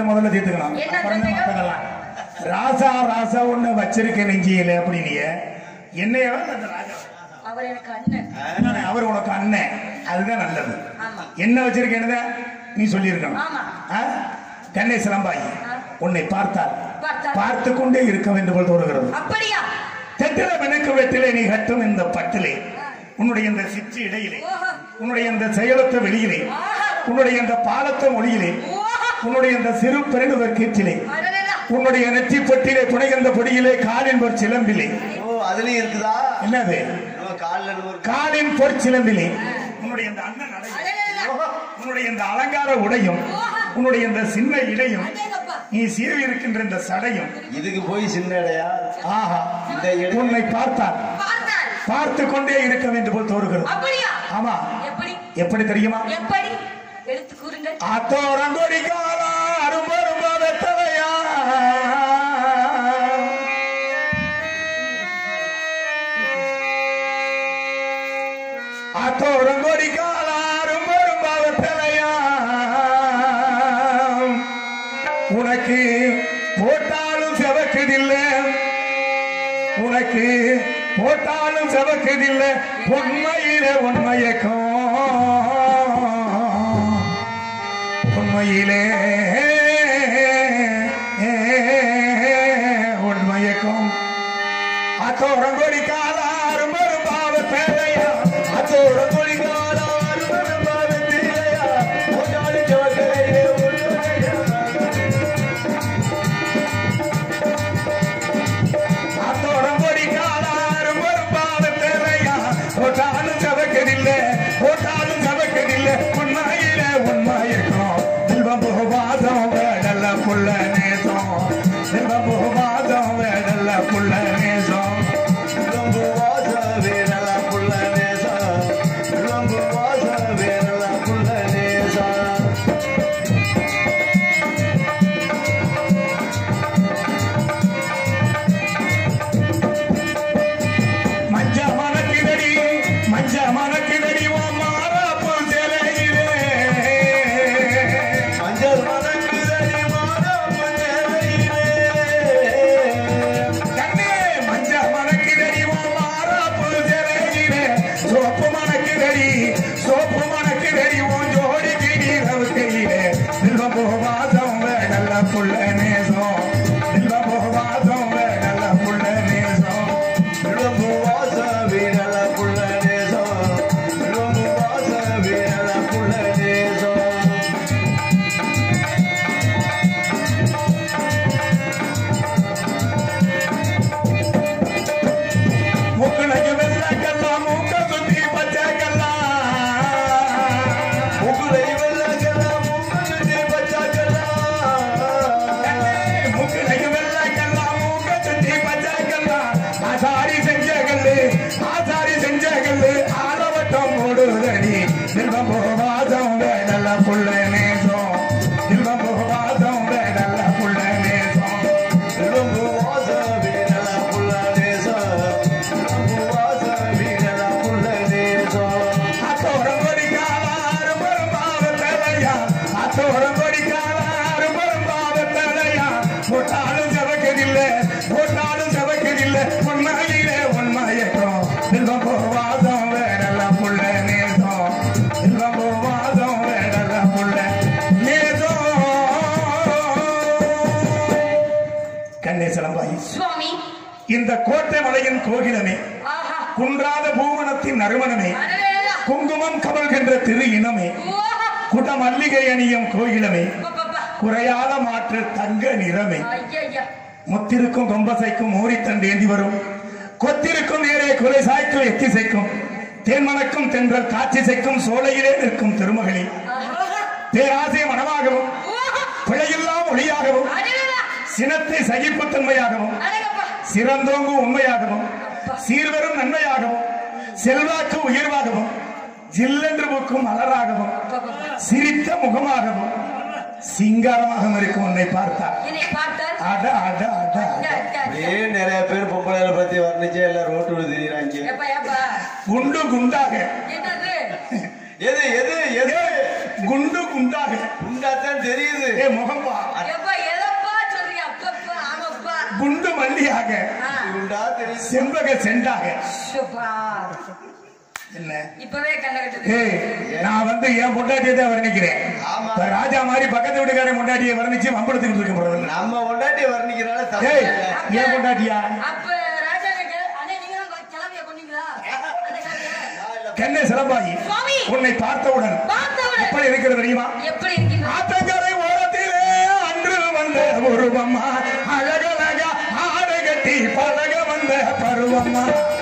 முதல்ல தீர்த்துக்கணும். ராசா ராசா ஒண்ணு வச்சிருக்க நெஞ்சியில அப்படின்னு என்னைய அவர் உனக்கு அண்ணன், அதுதான் நல்லது. என்ன வச்சிருக்கேன்னு நீ சொல்லியிருக்கணும். கண்ணே சிலம்பாயி உன்னை பார்த்தால் பார்த்து கொண்டே இருக்க வேண்டும் போல் தோணுகிறது. தெட்டில மெனுக்கு வெட்டிலே நீ கட்டும் இந்த பட்டிலே, உன்னுடைய இந்த சிற்று இடையிலே, உன்னுடைய இந்த செயலத்த வெளியிலே, உன்னுடைய இந்த பாலத்த மொழியிலே, உன்னுடைய இந்த சிறு பெருணுவர் கீற்றிலே, உன்னுடைய நெற்றி பொட்டிலே புனைகின்ற பொடியிலே காலின் பொற் சிலம்பிலே. அதுலயும் இருக்குதா? என்னது? காலின் பொற் சிலம்பிலே உன்னுடைய இந்த அண்ணன் உன்னுடைய இந்த அலங்கார உடையும், உன்னுடைய இந்த சின்ன இடையும், நீ சீவி இருக்கின்ற இந்த சடையும், இதுக்கு போய் சின்ன இடையா? ஆஹா, உன்னை பார்த்தால் பார்த்து கொண்டே இருக்க வேண்டும் போல் தோறுகிறது. ஆமா, எப்படி தெரியுமா? அத்தோரங்கொடி காலா அரும்பரும்பா வெத்தலையா, அத்தோரங்கொடி காலா அரும்பரும்பா வெத்தலையா, உனக்கு போட்டாலும் செவக்குதில்லை, உனக்கு போட்டாலும் செவக்குதில்லை, உண்மையிலே உண்மையக்கும் உண்மையிலே உண்மையக்கும் அத்தோரங்கொடி காலாரும் பாவ பேரையா, அத்தோரங்கொடி காலாரும் பாவ பேரையா, போட்டாலும் செவக்குதில்லை போட்டாலும் சபக்கதில்லை, போட்டாலும் சபக்கதில்லை, உண்மையில உண்மையக்கும் செல்வம் புகவாதம் வேடல்ல புள்ள நேசம், செல்வம் புகவாதம் வேடல்ல புள்ள நேசம், செல்வம் புகவாத வேடல்ல புள்ள நேசம், செல்வம் புகவாத வேடல்ல புள்ள நேசம். மஞ்ச மனக்கிதடி மஞ்ச மனக்கிதடி மாறாப்பு சேலையிலே, மஞ்சள் மனக்கிதடி மாறாப்பு சேலையிலே, கண்ணே மஞ்ச மனக்கிதடி மாறாப்பு சேலையிலே, சோப்பு மனக்கிதடி சோப்பு மனக்கிதடி உன் ஜோடி கிடீரவு கையிலே, செல்வம் போவாதம் வேடல்ல புள்ள நேசம், செல்வம் போவாதம் வேடல்ல புள்ள நேசம், செல்வம் போவாத வேடல்ல புள்ள நேசம், செல்வம் போவாத வேடல்ல புள்ள நேசம். முக்குளைக்கு வெள்ளக்கெல்லாம் மூக்க சுத்தி பச்சைக்கெல்லாம், முக்குளை வெள்ளக்கெல்லாம் மூக்க சுத்தி பச்சைக்கெல்லாம், முக்குளைக்கு வெள்ளக்கெல்லாம் மூக்க சுத்தி பச்சைக்கெல்லாம், ஆசாரி செஞ்ச கல்லு ஆசாரி செஞ்ச கல்லு ஆலவட்டம் ஓடுதடி, செல்வம் போவாதம் வேடல்ல புள்ள நேசம், செல்வம் போவாதம் வேடல்ல புள்ள நேசம், செல்வம் போவாத வேடல்ல புள்ள நேசம், செல்வம் போவாத வேடல்ல புள்ள நேசம். அத்தோரங்கொடி காலாறு பெரும்பாவ தலையா, அத்தோரங்கொடி காலாறு பெரும்பாவ தலையா, போட்டாலும் செவக்கதில்லை, போட்டாலும் செவக்கதில்லை, உண்மையிலே உண்மையக்கும் செல்வம் போவாதம் வேடல்ல புள்ள நேசம், செல்வம் போவாதம் வேடல்ல புள்ள நேசம். கண்ணே சிலம்பாயி சுவாமி, இந்த கோட்டை மலையின் கோகிலமே, குன்றாத பூவனத்தின் நறுமணமே, குங்குமம் கமல்கின்ற திரு இனமே, குட மல்லிகை அணியும் கோயிலமே, குறையாத மாற்று தங்க நிறமே, முத்திருக்கும் கொம்பசைக்கும் மூரித்தண்டு ஏந்தி வரும், கொத்திருக்கும் நேரே குலை சாய்க்கும் எத்திசைக்கும், தேன்மணக்கும் தென்றல் காட்சிசைக்கும் சோலையிலே நிற்கும் திருமகளே, பேராசை மனமாகவும் பிழையெல்லாம் ஒளியாகவும், சினத்தை சகிப்புத்தன்மையாகவும், சிறந்தோங்கும் உண்மையாகவும், சீர்வரும் நன்மையாகவும், செல்வாக்கு உயர்வாகவும், ஜில்லென்று பூக்கும் மலராகவும், சிரித்த முகமாகவும், சிங்காரமாக இருக்கும் உன்னை பார்த்தார். அட அட அட ஏன் நிறைய பேர் பொம்பளைகளை பத்தி வர்ணிச்சு எல்லாம் ரோட்டு தெரியுறாங்க. குண்டு குண்டாக எது எது எது குண்டு குண்டாக குண்டாத்தான் தெரியுது. முகம்பா குண்டு மல்லியாக குண்டா தெரியுது. செம்பக செண்டாக என்ன இப்பவே கண்ணகட்டு. நான் வந்து என் பொண்டாட்டியை தான் வர்ணிக்கிறேன். ராஜா மாதிரி பக்கத்து வீட்டுக்காரன் பொண்டாட்டியை வர்ணிச்சு வம்பளத்துக்கிட்டு இருக்க. நம்ம பொண்டாட்டி வர்ணிக்கிறால என் பொண்டாட்டியா? கண்ணே சிலம்பாயி உன்னை பார்த்தவுடன் எப்படி இருக்கிறது தெரியுமா? ஆத்தங்கரை ஓரத்திலே அன்று வந்த உருவம்மா, அழகழகா ஆடை கட்டி பழக வந்த பருவம்மா.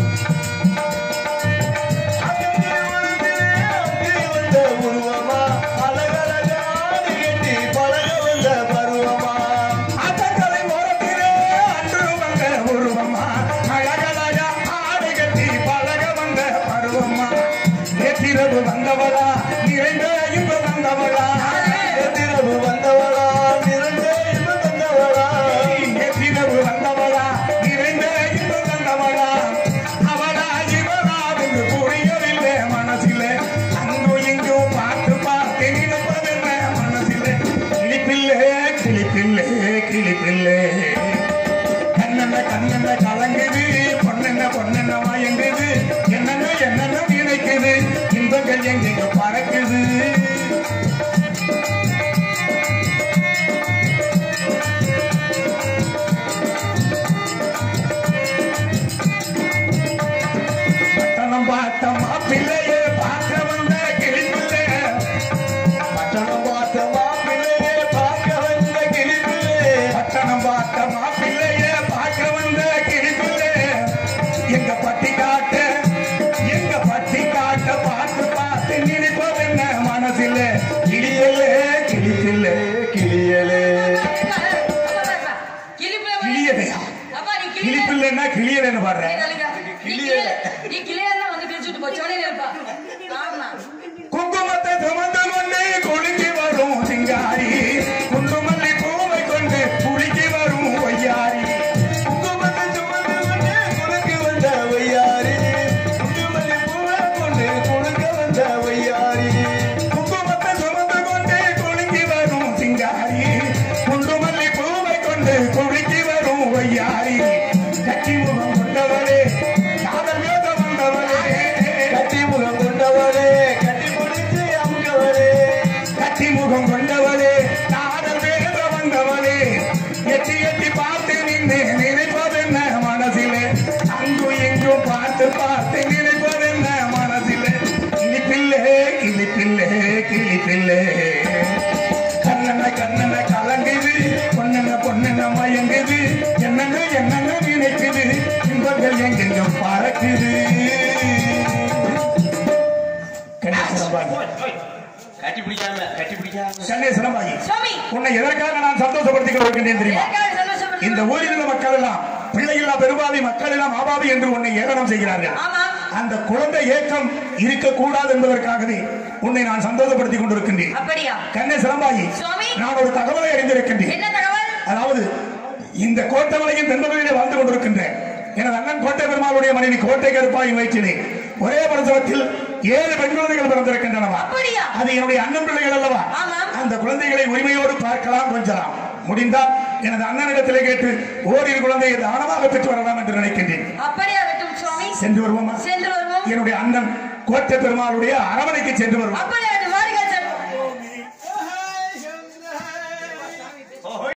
உருவமா அழகழகா ஆடை கட்டி பழக வந்த பருவமா. ஆத்தங்கரை ஓரத்திலே அன்று வந்த உருவம்மா, அழகழகா ஆடை கட்டி பழக வந்த பருவம்மா. நேற்றிரவு வந்தவளா நிறைந்த இன்ப வந்தவளா, நேற்றிரவு வந்தவளா நிறைந்த இன்ப வந்தவளா, நேற்றிரவு வந்தவளா நிறைந்த இன்ப வந்தவளா. அவளா இவளா என்று புரியவில்லை மனசிலே, அங்கு இங்கும் பார்த்து பார்த்து நினைப்பதென்ன மனசிலே. கிளிப்பில்லே கிளிப்பில்லே கிளிப்பில்லே, கண்ணென்ன கண்ணென்ன கலங்குது, பொண்ணென்ன பொண்ணென்ன மயங்குது, என்னென்ன என்னென்ன நினைக்குது, இன்பங்கள் எங்கெங்க பறக்குது. பட்டணம் பார்த்த மாப்பிள்ளையே பார்க்க வந்த கிளிப்பிள்ளை, பட்டணம் பார்த்த மாப்பிள்ளையே பார்க்க வந்த கிளிப்பிள்ளை, பட்டணம் பார்த்த மாப்பிள்ளையே பார்க்க வந்த கிளிப்பிள்ளை. எங்க பட்டி காட்ட எங்க பட்டி காட்ட பார்த்து பார்த்து நினைப்பதென்ன மனசிலே. கிளியலே கிளிப்பிள்ளை கிளியலே கிளியலையா? கிளிப்பிள்ளைன்னா கிளியலைன்னு பாடுறேன். குங்குமத்தை சுமந்து கொண்டு குலுங்கி வரும் சிங்காரி, குண்டுமல்லி பூவை கொண்டு குலுக்கி வரும் ஒய்யாரி. குங்குமத்தை சுமந்து கொண்டு குலுக்கி வந்த ஒய்யாரி, குங்குமல்லி பூவை கொண்டு குலுக்க வந்த ஒய்யாரி. குங்குமத்தை சுமந்து கொண்டு குலுங்கி வரும் சிங்காரி, குண்டுமல்லி பூவை கொண்டு குலுக்கி வரும் ஒய்யாரி. கட்டி முகம் கொண்டவளே காதல் யோக வந்தவளே, கட்டி முகம் கொண்டவளே கட்டி முடிச்சு அமுக்கவளே, கட்டி முகம் கொண்டவளே காதல் வேத வந்தவளே. எட்டி எட்டி பார்த்து நின்று நினைப்பதென்ன மனசிலே, அங்கு இங்கும் பார்த்து பார்த்து நினைப்பதென்ன மனசிலே. கிளிப்பிள்ளே கிளிப்பிள்ளே கிளிப்பிள்ளே, கண்ணன கண்ணன கலங்குது, பொண்ணன பொண்ணன மயங்குது, என்னென்ன என்னென்ன நினைக்குது, இன்பங்கள் எங்கெங்கும் பறக்குது. கட்டி பிடிக்காம சென்னை சிலம்பாயி, உன்னை எதற்காக நான் சந்தோஷப்படுத்திக் கொண்டிருக்கின்றேன் தெரியுமா? இந்த ஊரில் உள்ள மக்கள் எல்லாம் பிள்ளைகளா பெருபாவி மக்கள் எல்லாம் ஆபாவி என்று உன்னை ஏளனம் செய்கிறார்கள். அந்த குழந்தை ஏக்கம் இருக்கக்கூடாது என்பதற்காகவே உன்னை நான் சந்தோஷப்படுத்திக் கொண்டிருக்கின்றேன். கண்ணே சிலம்பாயி, நான் ஒரு தகவலை அறிந்திருக்கின்றேன். அதாவது இந்த கோட்டமலையின் தென்பகுதியிலே வாழ்ந்து கொண்டிருக்கின்றேன் எனது அண்ணன் கோட்டை பெருமாளுடைய மனைவி கோட்டை கருப்பாயின் வயிற்றிலே ஒரே பிரசவத்தில் 7 பெண் குழந்தைகள் பிறந்திருக்கின்றனவா? அது என்னுடைய அண்ணன் பிள்ளைகள் அல்லவா? அந்த குழந்தைகளை உரிமையோடு பார்க்கலாம், கொஞ்சலாம். முடிந்தால் எனது அண்ணனிடத்திலே கேட்டு ஓரிரு குழந்தையை தானமாக பெற்று வரலாம் என்று நினைக்கின்றேன். சென்று வருவோமா? என்னுடைய அண்ணன் கோட்டை பெருமாளுடைய அரவணைக்கு சென்று வருவோம்.